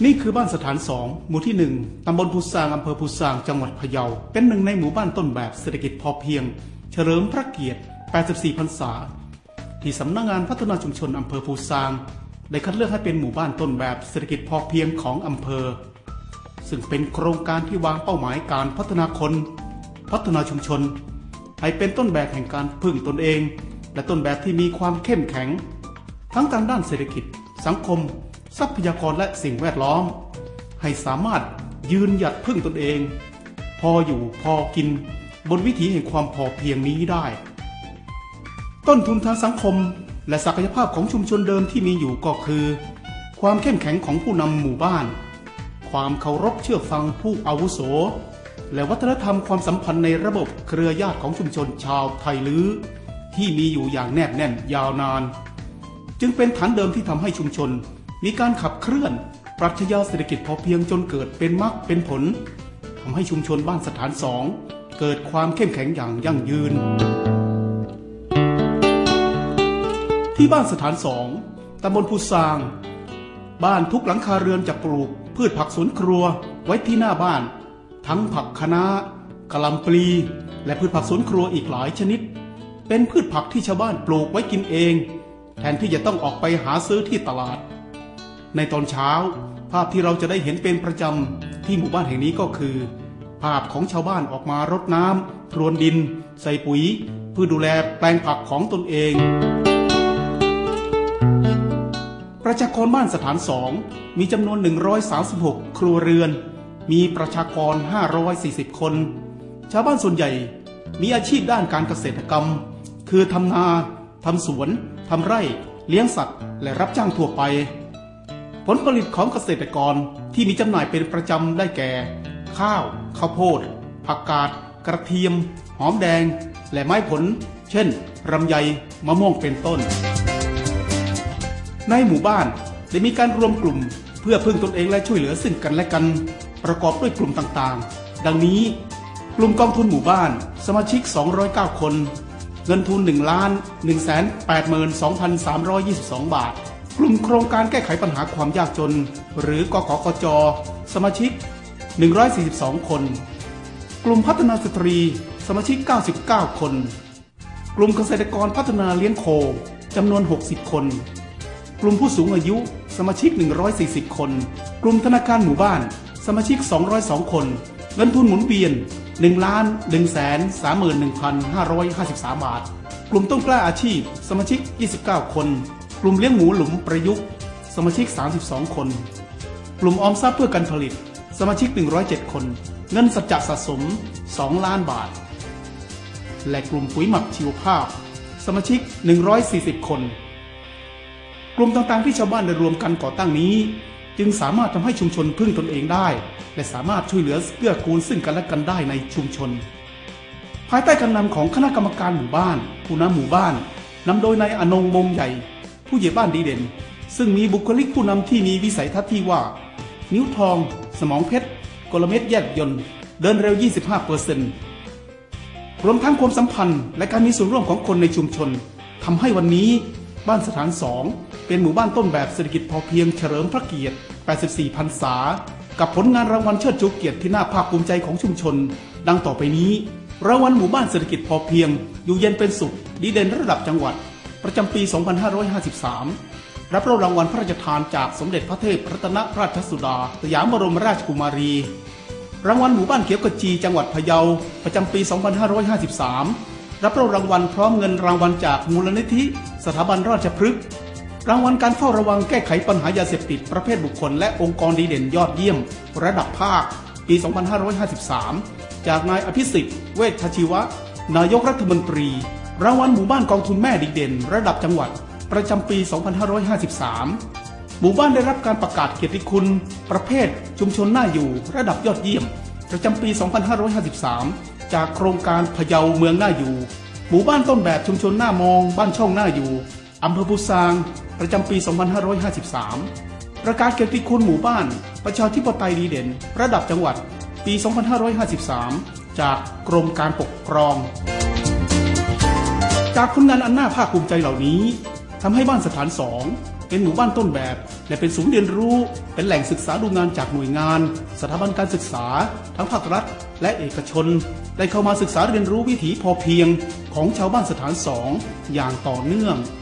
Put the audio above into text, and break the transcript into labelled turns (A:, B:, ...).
A: นี่คือบ้านสถาน2หมู่ที่1ตำบลพุซางอำเภอพุซางจังหวัดพะเยาเป็นหนึ่งในหมู่บ้านต้นแบบเศรษฐกิจพอเพียงเฉลิมพระเกียรติ84พรรษาที่สำนักงานพัฒนาชุมชนอำเภอพุซางได้คัดเลือกให้เป็นหมู่บ้านต้นแบบเศรษฐกิจพอเพียงของอำเภอซึ่งเป็นโครงการที่วางเป้าหมายการพัฒนาคนพัฒนาชุมชนให้เป็นต้นแบบแห่งการพึ่งตนเองและต้นแบบที่มีความเข้มแข็งทั้งทางด้านเศรษฐกิจสังคมทรัพยากรและสิ่งแวดล้อมให้สามารถยืนหยัดพึ่งตนเองพออยู่พอกินบนวิถีแห่งความพอเพียงนี้ได้ต้นทุนทางสังคมและศักยภาพของชุมชนเดิมที่มีอยู่ก็คือความเข้มแข็งของผู้นำหมู่บ้านความเคารพเชื่อฟังผู้อาวุโสและวัฒนธรรมความสัมพันธ์ในระบบเครือญาติของชุมชนชาวไทลื้อที่มีอยู่อย่างแนบแน่นยาวนานจึงเป็นฐานเดิมที่ทำให้ชุมชนมีการขับเคลื่อนปรัชญาเศรษฐกิจพอเพียงจนเกิดเป็นมรรคเป็นผลทำให้ชุมชนบ้านสถาน2เกิดความเข้มแข็งอย่างยั่งยืนที่บ้านสถาน2ตำบลพุซางบ้านทุกหลังคาเรือนจะปลูกพืชผักสวนครัวไว้ที่หน้าบ้านทั้งผักคะน้ากะหล่ำปลีและพืชผักสวนครัวอีกหลายชนิดเป็นพืชผักที่ชาวบ้านปลูกไว้กินเองแทนที่จะต้องออกไปหาซื้อที่ตลาดในตอนเช้าภาพที่เราจะได้เห็นเป็นประจำที่หมู่บ้านแห่งนี้ก็คือภาพของชาวบ้านออกมารดน้ำพรวนดินใส่ปุ๋ยเพื่อดูแลแปลงผักของตนเองประชากรบ้านสถาน2มีจำนวน136ครัวเรือนมีประชากร540คนชาวบ้านส่วนใหญ่มีอาชีพด้านการเกษตรกรรมคือทำนาทำสวนทำไร่เลี้ยงสัตว์และรับจ้างทั่วไปผลผลิตของเกษตรกรที่มีจำหน่ายเป็นประจำได้แก่ข้าวข้าวโพดผักกาดกระเทียมหอมแดงและไม้ผลเช่นลำไยมะม่วงเป็นต้นในหมู่บ้านได้มีการรวมกลุ่มเพื่อพึ่งตนเองและช่วยเหลือซึ่งกันและกันประกอบด้วยกลุ่มต่างๆดังนี้กลุ่มกองทุนหมู่บ้านสมาชิก209คนเงินทุน1,182,322 บาทกลุ่มโครงการแก้ไขปัญหาความยากจนหรือกกจ.สมาชิก142คนกลุ่มพัฒนาสตรีสมาชิก99คนกลุ่มเกษตรกรพัฒนาเลี้ยงโคจำนวน60คนกลุ่มผู้สูงอายุสมาชิก140คนกลุ่มธนาคารหมู่บ้านสมาชิก202คนเงินทุนหมุนเวียน1,131,553 บาทกลุ่มต้นกล้าอาชีพสมาชิก29คนกลุ่มเลี้ยงหมูหลุมประยุกต์สมาชิก32คนกลุ่มออมทรัพย์เพื่อการผลิตสมาชิก107คนเงินสัจจะสะสม2ล้านบาทและกลุ่มปุ๋ยหมักชีวภาพสมาชิก140คนกลุ่มต่างๆที่ชาวบ้านได้รวมกันก่อตั้งนี้จึงสามารถทำให้ชุมชนพึ่งตนเองได้และสามารถช่วยเหลือเกื้อกูลซึ่งกันและกันได้ในชุมชนภายใต้การนำของคณะกรรมการหมู่บ้านผู้นำหมู่บ้านนำโดยนายอนงค์มงใหญ่ผู้ใหญ่บ้านดีเด่นซึ่งมีบุคลิกผู้นำที่มีวิสัยทัศน์ที่ว่านิ้วทองสมองเพชรกลเม็ดแยบยนต์เดินเร็ว 25% รวมทั้งความสัมพันธ์และการมีส่วนร่วมของคนในชุมชนทำให้วันนี้บ้านสถาน2เป็นหมู่บ้านต้นแบบเศรษฐกิจพอเพียงเฉลิมพระเกียรติ84พรรษากับผลงานรางวัลเชิดชูเกียรติที่น่าภาคภูมิใจของชุมชนดังต่อไปนี้รางวัลหมู่บ้านเศรษฐกิจพอเพียงอยู่เย็นเป็นสุขดีเด่นระดับจังหวัดประจำปี 2553 รับรางวัลพระราชทานจากสมเด็จพระเทพรัตนราชสุดาสยามบรมราชกุมารีรางวัลหมู่บ้านเขียวกจีจังหวัดพะเยาประจำปี 2553 รับรางวัลพร้อมเงินรางวัลจากมูลนิธิสถาบันราชพฤกษ์รางวัลการเฝ้าระวังแก้ไขปัญหายาเสพติดประเภทบุคคลและองค์กรดีเด่นยอดเยี่ยมระดับภาคปี 2553 จากนายอภิสิทธิ์เวชชีวะนายกรัฐมนตรีรางวัลหมู่บ้านกองทุนแม่ดีเด่นระดับจังหวัดประจำปี 2553 หมู่บ้านได้รับการประกาศเกียรติคุณประเภทชุมชนน่าอยู่ระดับยอดเยี่ยมประจำปี 2553 จากโครงการพะเยาเมืองน่าอยู่หมู่บ้านต้นแบบชุมชนน่ามองบ้านช่องน่าอยู่อำเภอพุซางประจำปี 2553 ประกาศเกียรติคุณหมู่บ้านประชาธิปไตยดีเด่นระดับจังหวัดปี 2553 จากกรมการปกครองจากผลงานอันน่าภาคภูมิใจเหล่านี้ทำให้บ้านสถาน2 เป็นหมู่บ้านต้นแบบและเป็นศูนย์เรียนรู้เป็นแหล่งศึกษาดูงานจากหน่วยงานสถาบันการศึกษาทั้งภาครัฐและเอกชนได้เข้ามาศึกษาเรียนรู้วิถีพอเพียงของชาวบ้านสถาน2อย่างต่อเนื่อง